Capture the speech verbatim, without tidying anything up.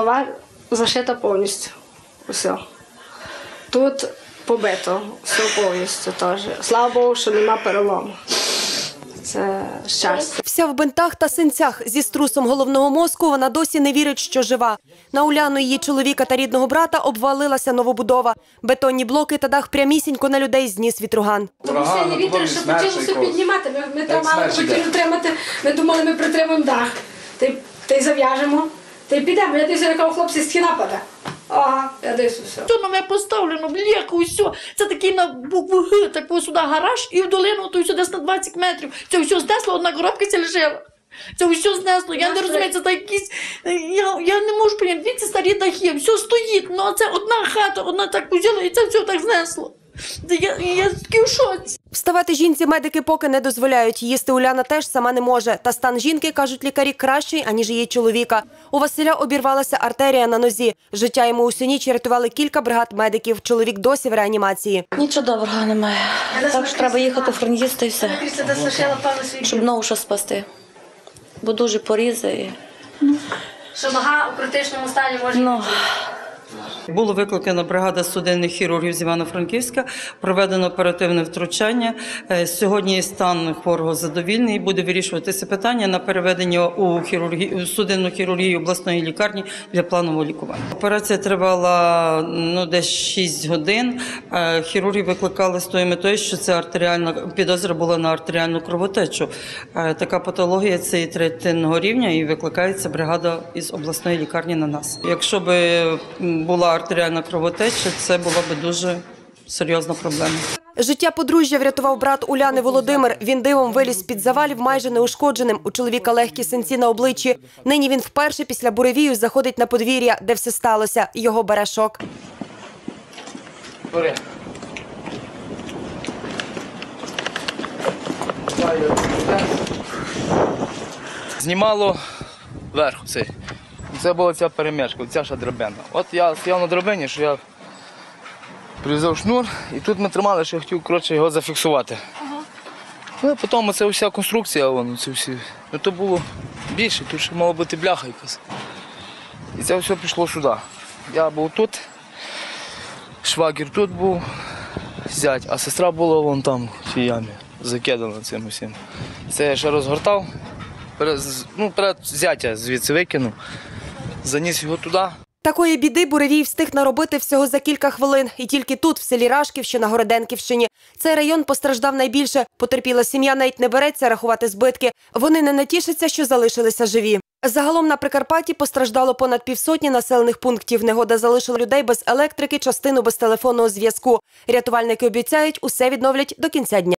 Голова зашита повністю. Усе. Тут побито, все повністю теж. Слава Богу, що нема перелому. Це щастя. Вся в бинтах та синцях. Зі струсом головного мозку вона досі не вірить, що жива. На Уляну, її чоловіка та рідного брата обвалилася новобудова. Бетонні блоки та дах прямісінько на людей зніс вітроган. Тому сильні вітер, що почалося піднімати. Ми, ми тримали, хотіли тримати, ми думали, ми притримаємо дах. Ти, ти зав'яжемо, ти підемо. Я дивлюся, яка у хлопці стіна паде. Ага, я дивлюся все. Все нове поставлено, бляха, все. Це такий на букву Г, так ось сюди гараж і в долину, то все десь на двадцять метрів. Це все знесло, одна коробка ця лежала. Це все знесло, я не розумію, це так якісь, я, я не можу поняти, дивіться, старі дахи, все стоїть, ну а це одна хата, одна так взяла і це все так знесло. Я, я такий в шоці. Вставати жінці медики поки не дозволяють. Їсти Уляна теж сама не може. Та стан жінки, кажуть лікарі, кращий, аніж її чоловіка. У Василя обірвалася артерія на нозі. Життя йому усю ніч рятували кілька бригад медиків. Чоловік досі в реанімації. Нічого доброго немає. Так що треба їхати в Франківськ і все, щоб ногу що спасти. Бо дуже порізи. Що нога у критичному стані може Ну. Було викликано бригада судинних хірургів з Івано-Франківська, проведено оперативне втручання. Сьогодні стан хворого задовільний, буде вирішуватися питання на переведення у, хірургі... у судинну хірургію обласної лікарні для планового лікування. Операція тривала ну, десь шість годин. Хірурги викликали з тою метою, що це артеріальна підозра була на артеріальну кровотечу. Така патологія – це і третинного рівня, і викликається бригада із обласної лікарні на нас. Якщо б була артеріальна кровотеча, це була б дуже серйозна проблема. Життя подружжя врятував брат Уляни Володимир. Він дивом виліз з-під завалів майже неушкодженим. У чоловіка легкі синці на обличчі. Нині він вперше після буревію заходить на подвір'я, де все сталося. Його бере шок. Знімало верху цей. Це була ця перемішка, ця ще драбина. От я стояв на драбині, що я прив'язав шнур, і тут ми тримали, що я хотів коротше, його зафіксувати. Ага. Ну, і потім це вся конструкція, вон, це всі. Ну, то було більше, тут ще мала бути бляха якась. І це все пішло сюди. Я був тут, швагір тут був, зять, а сестра була вон там, в цій ямі, закидана цим усім. Це я ще розгортав, перед, ну, перед зятя звідси викинув. Заніс його туди. Такої біди буревій встиг наробити всього за кілька хвилин. І тільки тут, в селі Рашків, що на Городенківщині. Цей район постраждав найбільше. Потерпіла сім'я навіть не береться рахувати збитки. Вони не натішаться, що залишилися живі. Загалом на Прикарпатті постраждало понад півсотні населених пунктів. Негода залишила людей без електрики, частину без телефонного зв'язку. Рятувальники обіцяють, усе відновлять до кінця дня.